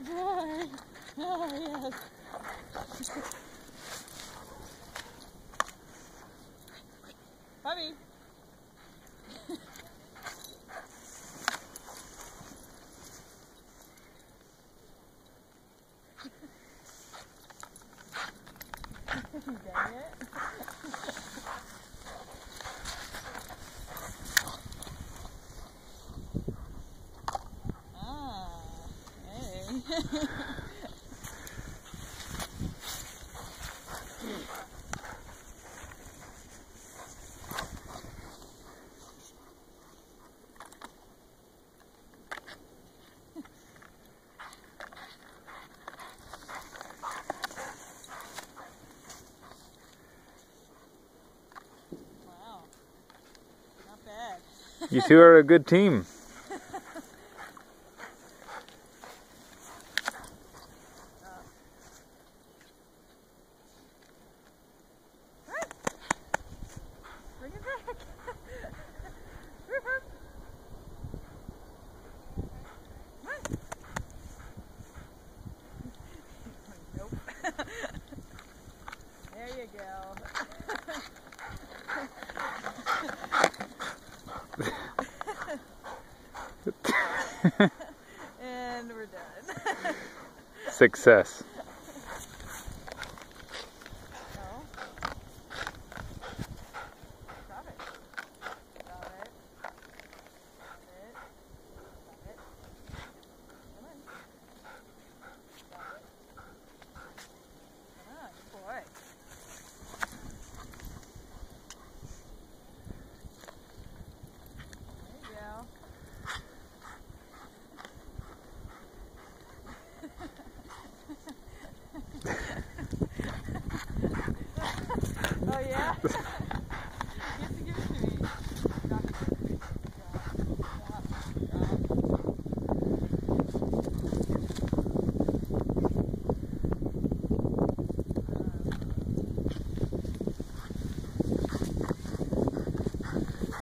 boy. Oh, yes. Puppy. Dang it. Wow. Not bad. You two are a good team. Bring it back. Nope. There you go. And we're done. Success.